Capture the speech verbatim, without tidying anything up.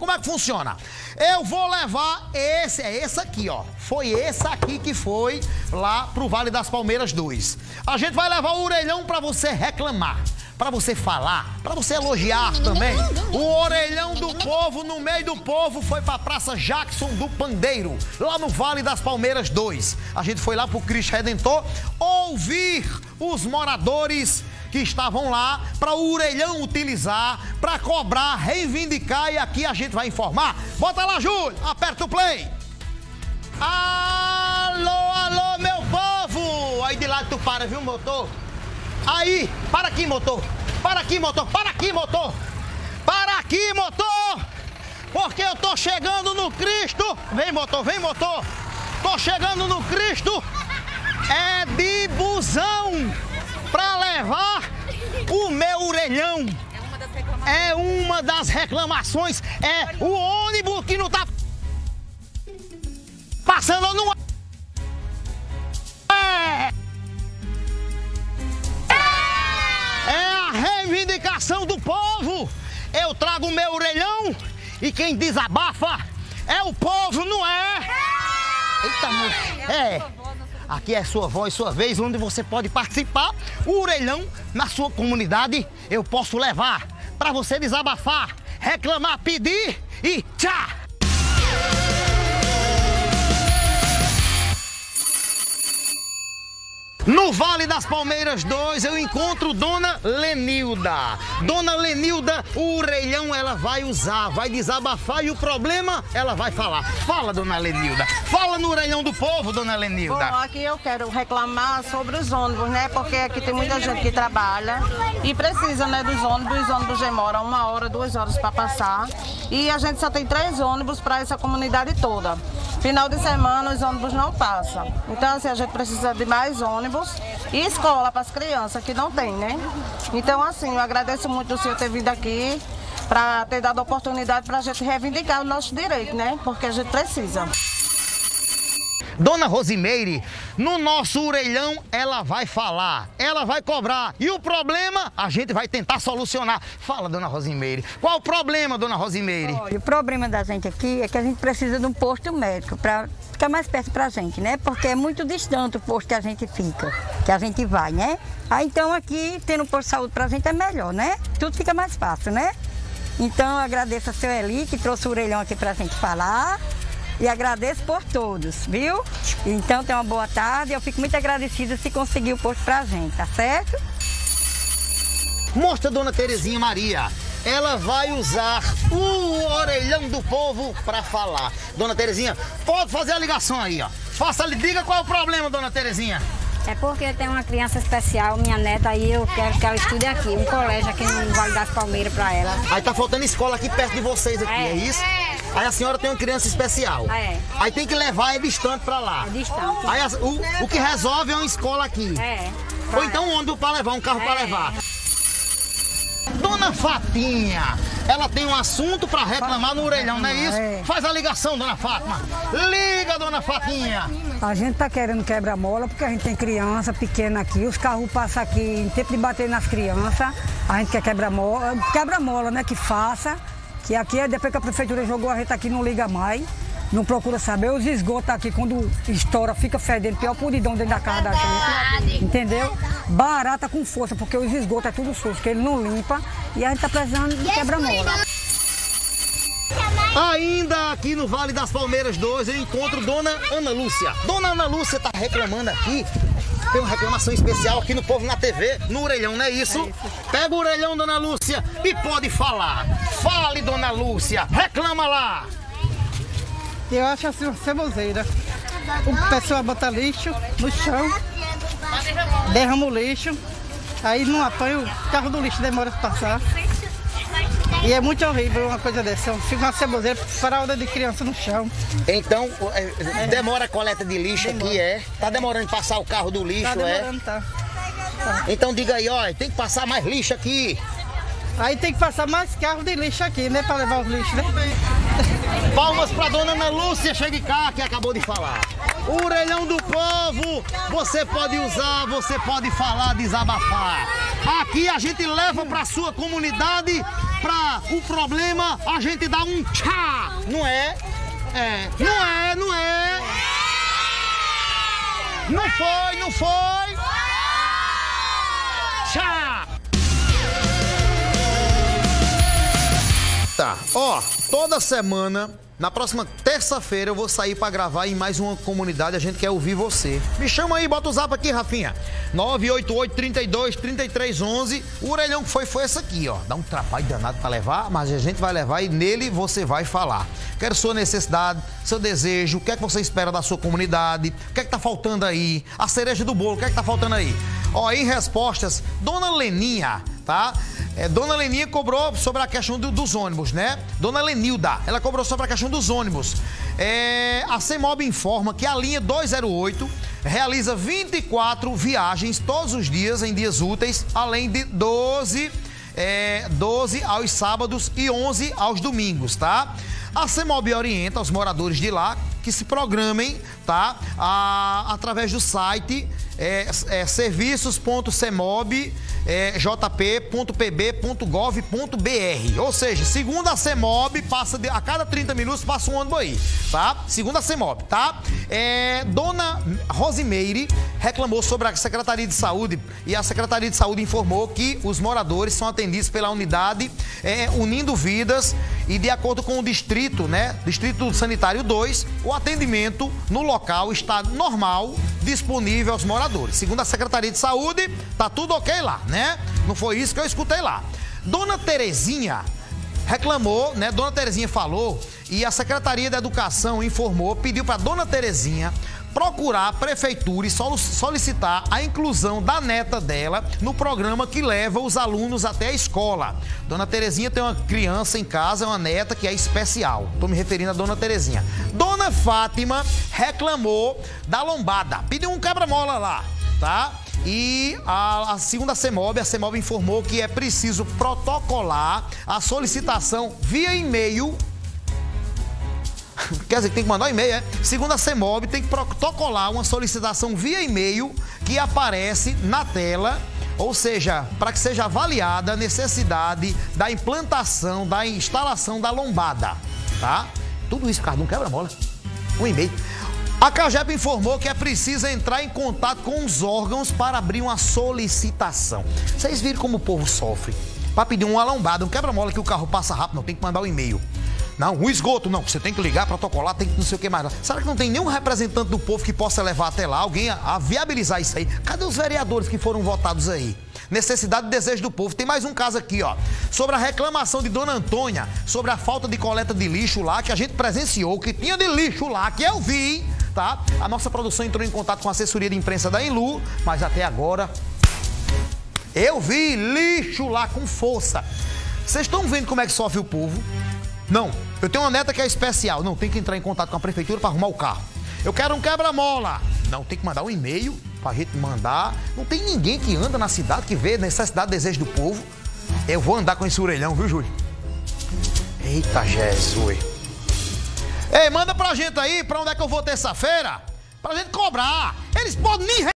como é que funciona? Eu vou levar esse, é esse aqui, ó. Foi esse aqui que foi lá pro Vale das Palmeiras dois. A gente vai levar o orelhão pra você reclamar, pra você falar, pra você elogiar também. O orelhão do povo, no meio do povo, foi pra Praça Jackson do Pandeiro, lá no Vale das Palmeiras dois. A gente foi lá pro Cristo Redentor ouvir os moradores que estavam lá para o orelhão utilizar, para cobrar, reivindicar, e aqui a gente vai informar. Bota lá, Júlio, aperta o play. Alô, alô, meu povo! Aí de lado tu para, viu, motor? Aí, para aqui, motor. Para aqui, motor. Para aqui, motor. Para aqui, motor. Porque eu tô chegando no Cristo. Vem, motor, vem, motor. Tô chegando no Cristo. É de busão pra levar o meu orelhão. É uma das reclamações. É o ônibus que não tá passando no... É... É a reivindicação do povo. Eu trago o meu orelhão e quem desabafa é o povo, não é? Eita, moço. É. Aqui é sua voz, sua vez, onde você pode participar. O orelhão na sua comunidade eu posso levar para você desabafar, reclamar, pedir e tchau! No Vale das Palmeiras dois eu encontro Dona Lenilda. Dona Lenilda, o orelhão ela vai usar, vai desabafar e o problema ela vai falar. Fala, Dona Lenilda. Fala no orelhão do povo, Dona Lenilda. Bom, aqui eu quero reclamar sobre os ônibus, né? Porque aqui tem muita gente que trabalha e precisa, né, dos ônibus. Os ônibus demoram uma hora, duas horas para passar. E a gente só tem três ônibus para essa comunidade toda. Final de semana os ônibus não passam. Então, assim, a gente precisa de mais ônibus e escola para as crianças, que não tem, né? Então, assim, eu agradeço muito o senhor ter vindo aqui para ter dado a oportunidade para a gente reivindicar o nosso direito, né? Porque a gente precisa. Dona Rosimeire, no nosso orelhão ela vai falar, ela vai cobrar e o problema a gente vai tentar solucionar. Fala, Dona Rosimeire, qual o problema, Dona Rosimeire? Olha, o problema da gente aqui é que a gente precisa de um posto médico para ficar mais perto pra gente, né? Porque é muito distante o posto que a gente fica, que a gente vai, né? Aí então aqui, tendo um posto de saúde pra gente é melhor, né? Tudo fica mais fácil, né? Então eu agradeço a seu Eli que trouxe o orelhão aqui pra gente falar. E agradeço por todos, viu? Então, tenha uma boa tarde. Eu fico muito agradecida se conseguir o posto pra gente, tá certo? Mostra a Dona Terezinha Maria. Ela vai usar o orelhão do povo para falar. Dona Terezinha, pode fazer a ligação aí, ó. Faça, diga qual é o problema, Dona Terezinha. É porque eu tenho uma criança especial, minha neta, aí eu quero que ela estude aqui, um colégio aqui no Vale das Palmeiras para ela. Aí tá faltando escola aqui perto de vocês aqui, é, é isso? É. Aí a senhora tem uma criança especial. É. Aí tem que levar, é distante para lá. É distante. Aí a, o, o que resolve é uma escola aqui. É. Ou então um ônibus para levar, um carro é. para levar. Dona Fatinha, ela tem um assunto para reclamar no orelhão, não é isso? É. Faz a ligação, Dona Fátima. Liga, Dona Fatinha. A gente tá querendo quebra-mola porque a gente tem criança pequena aqui, os carros passam aqui em tempo de bater nas crianças, a gente quer quebra-mola, quebra-mola, né, que faça, que aqui depois que a prefeitura jogou a gente aqui não liga mais, não procura saber, os esgotos aqui quando estoura fica fedendo, pior podridão dentro da casa da gente, entendeu? Barata com força, porque os esgotos é tudo sujo, que ele não limpa e a gente tá precisando de quebra-mola. Ainda aqui no Vale das Palmeiras dois eu encontro Dona Ana Lúcia. Dona Ana Lúcia tá reclamando aqui. Tem uma reclamação especial aqui no Povo na T V, no orelhão, não é isso? É isso. Pega o orelhão, Dona Lúcia, e pode falar. Fale, Dona Lúcia, reclama lá. Eu acho assim uma ceboseira. O pessoal bota lixo no chão, derrama o lixo, aí não apanha, o carro do lixo demora para passar. E é muito horrível uma coisa dessa. Fica uma ceboseira para a hora de criança no chão. Então, é, demora a coleta de lixo demora. Aqui, é? Tá demorando passar o carro do lixo, tá demorando, é? Tá. Tá. Então diga aí, ó, tem que passar mais lixo aqui. Aí tem que passar mais carro de lixo aqui, né? Para levar os lixos, né? Palmas pra Dona Ana Lúcia, chegue cá, que acabou de falar. O orelhão do povo, você pode usar, você pode falar, desabafar. Aqui a gente leva pra sua comunidade pra o problema a gente dá um tchá, não é? É, não é, não é? Não foi, não foi? Tchá! Tá, ó, toda semana, na próxima terça-feira, eu vou sair pra gravar em mais uma comunidade, a gente quer ouvir você. Me chama aí, bota o zap aqui, Rafinha. nove oito oito, trinta e dois, trinta e três, onze. O orelhão que foi, foi esse aqui, ó. Dá um trabalho danado pra levar, mas a gente vai levar e nele você vai falar. Quero sua necessidade, seu desejo, o que é que você espera da sua comunidade, o que é que tá faltando aí, a cereja do bolo, o que é que tá faltando aí. Ó, em respostas, Dona Leninha, tá? É, Dona Leninha cobrou sobre a questão do, dos ônibus, né? Dona Lenilda, ela cobrou sobre a questão dos ônibus. É, a CEMOB informa que a linha duzentos e oito realiza vinte e quatro viagens todos os dias, em dias úteis, além de doze, é, doze aos sábados e onze aos domingos, tá? A CEMOB orienta os moradores de lá que se programem, tá? A, através do site é, é, serviços ponto cemob j p ponto p b ponto gov ponto b r. Ou seja, segundo a CEMOB, passa de, a cada trinta minutos passa um ônibus aí, tá? Segundo a CEMOB, tá? É, Dona Rosimeire reclamou sobre a Secretaria de Saúde e a Secretaria de Saúde informou que os moradores são atendidos pela unidade é, Unindo Vidas e de acordo com o distrito, né? Distrito Sanitário dois, o atendimento no local está normal, disponível aos moradores. Segundo a Secretaria de Saúde, tá tudo ok lá, né? Não foi isso que eu escutei lá. Dona Terezinha reclamou, né? Dona Terezinha falou e a Secretaria da Educação informou, pediu para Dona Terezinha procurar a prefeitura e solicitar a inclusão da neta dela no programa que leva os alunos até a escola. Dona Terezinha tem uma criança em casa, uma neta que é especial. Estou me referindo a Dona Terezinha. Dona Fátima reclamou da lombada, pediu um quebra-mola lá, tá? E a, a segunda CEMOB, a CEMOB informou que é preciso protocolar a solicitação via e-mail. Quer dizer, que tem que mandar um e-mail, é? Segundo a CEMOB, tem que protocolar uma solicitação via e-mail que aparece na tela, ou seja, para que seja avaliada a necessidade da implantação, da instalação da lombada, tá? Tudo isso, cara, não quebra-mola. Um e-mail. A CAGEP informou que é preciso entrar em contato com os órgãos para abrir uma solicitação. Vocês viram como o povo sofre? Para pedir uma lombada, um quebra-mola que o carro passa rápido, não, tem que mandar um e-mail. Não, o esgoto, não, você tem que ligar, protocolar, tem que não sei o que mais. Será que não tem nenhum representante do povo que possa levar até lá, alguém a, a viabilizar isso aí? Cadê os vereadores que foram votados aí? Necessidade e desejo do povo. Tem mais um caso aqui, ó, sobre a reclamação de Dona Antônia, sobre a falta de coleta de lixo lá, que a gente presenciou, que tinha de lixo lá, que eu vi, tá? A nossa produção entrou em contato com a assessoria de imprensa da Enlu, mas até agora eu vi lixo lá com força. Vocês estão vendo como é que sofre o povo? Não, eu tenho uma neta que é especial. Não, tem que entrar em contato com a prefeitura para arrumar o carro. Eu quero um quebra-mola. Não, tem que mandar um e-mail para a gente mandar. Não tem ninguém que anda na cidade que vê necessidade, desejo do povo. Eu vou andar com esse orelhão, viu, Júlio? Eita, Jesus. Ei, manda pra gente aí, pra onde é que eu vou terça-feira? Pra gente cobrar. Eles podem nem